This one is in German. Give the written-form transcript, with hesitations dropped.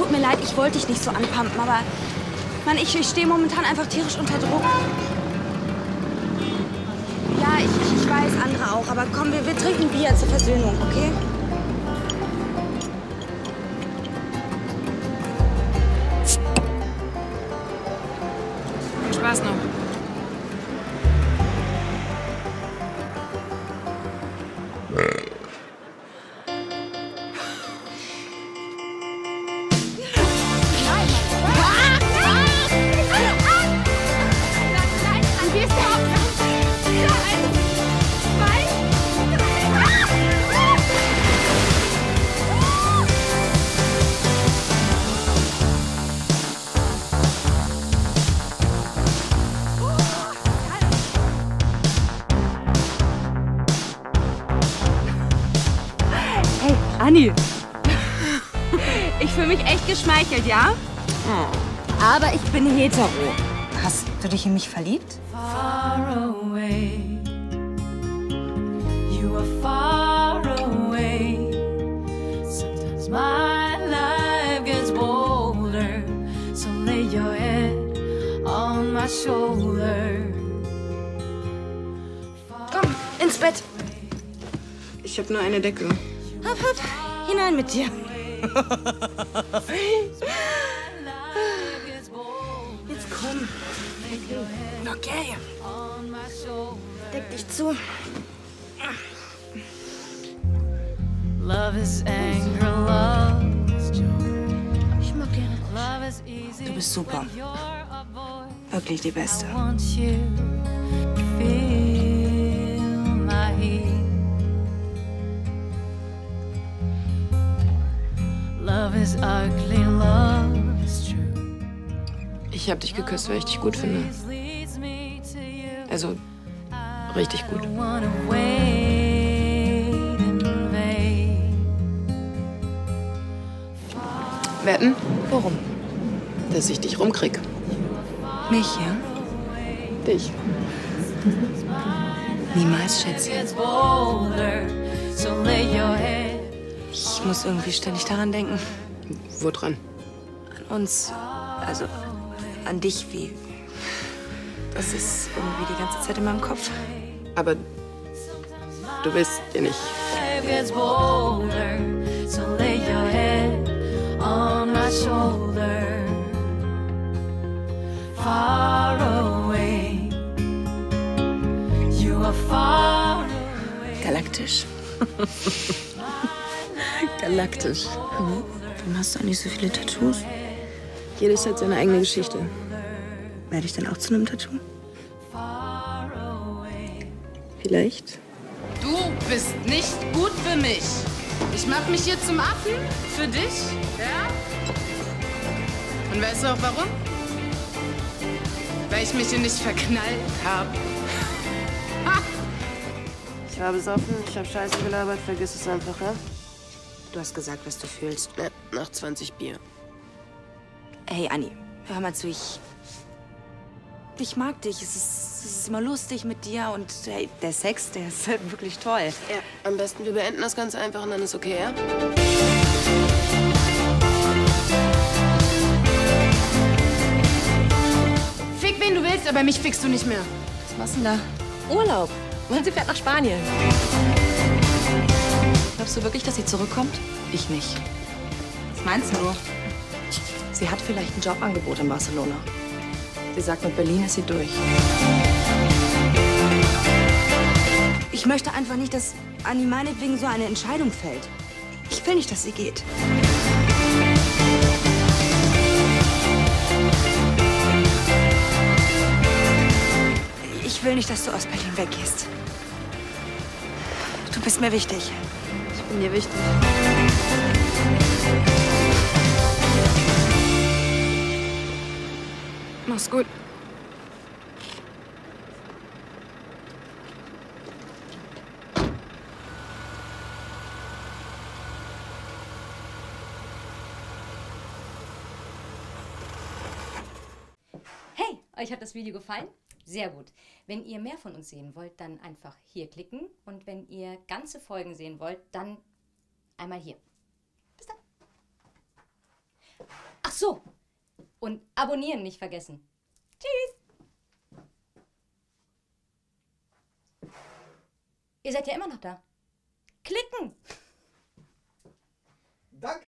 tut mir leid, ich wollte dich nicht so anpumpen, aber Mann, ich stehe momentan einfach tierisch unter Druck. Ja, ich weiß, andere auch, aber komm, wir trinken Bier zur Versöhnung, okay? Viel Spaß noch. Anni, ich fühle mich echt geschmeichelt, ja? Aber ich bin hetero. Hast du dich in mich verliebt? Far away, you are far away. Sometimes my life gets bolder, so lay your head on my shoulder. Komm, ins Bett. Ich habe nur eine Decke. Hopp, hopp, hinein mit dir. Jetzt komm. Okay. Deck dich zu. Love is anger, love is joy. Ich mag gerne. Love is easy. Du bist super. when you're a boy. Wirklich die Beste. I want you to feel my heat. Love is ugly, love is true. Ich habe dich geküsst, weil ich dich gut finde. Leads me to you. Also, richtig gut. I don't wanna wait in vain. Wetten, Worum? dass ich dich rumkrieg. Mich, ja? Dich. Niemals, Schätzchen. It's bolder, so lay your head. Ich muss irgendwie ständig daran denken. Woran? An uns. Also, an dich, wie. Das ist irgendwie die ganze Zeit in meinem Kopf. Aber du willst ja nicht. Life gets bolder, so lay your head on my shoulder. Far away, you are far away. Galaktisch. Galaktisch. Warum hast du eigentlich so viele Tattoos? Jedes hat seine eigene Geschichte. Werde ich dann auch zu einem Tattoo? Vielleicht. Du bist nicht gut für mich. Ich mach mich hier zum Affen für dich, ja? Und weißt du auch warum? Weil ich mich hier nicht verknallt habe. Ich war besoffen, ich hab Scheiße gelabert, vergiss es einfach, ja? Du hast gesagt, was du fühlst. Ja, nach 20 Bier. Hey, Anni, hör mal zu, ich mag dich. Es ist immer lustig mit dir und hey, der Sex, der ist halt wirklich toll. Ja, am besten wir beenden das ganz einfach und dann ist okay, ja? Fick wen du willst, aber mich fickst du nicht mehr. Was machst du denn da? Urlaub. Und sie fährt nach Spanien. Glaubst du wirklich, dass sie zurückkommt? Ich nicht. Was meinst du? Sie hat vielleicht ein Jobangebot in Barcelona. Sie sagt, mit Berlin ist sie durch. Ich möchte einfach nicht, dass Anni meinetwegen so eine Entscheidung fällt. Ich will nicht, dass sie geht. Ich will nicht, dass du aus Berlin weggehst. Du bist mir wichtig. Ich bin dir wichtig. Mach's gut. Hey, euch hat das Video gefallen? Sehr gut. Wenn ihr mehr von uns sehen wollt, dann einfach hier klicken. Und wenn ihr ganze Folgen sehen wollt, dann einmal hier. Bis dann. so. Und abonnieren nicht vergessen. Tschüss. Ihr seid ja immer noch da. Klicken. Danke.